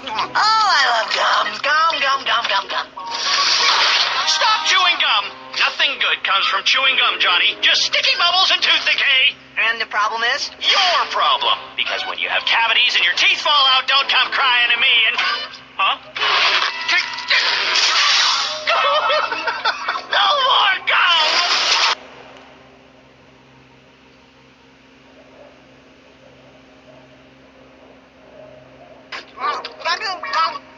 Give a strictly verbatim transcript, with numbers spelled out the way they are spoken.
Oh, I love gum. Gum, gum, gum, gum, gum. Stop chewing gum. Nothing good comes from chewing gum, Johnny. Just sticky bubbles and tooth decay. And the problem is? Your problem. Because when you have cavities and your teeth fall out, don't come crying to me and... Huh? No more gum! Gum, gum, gum.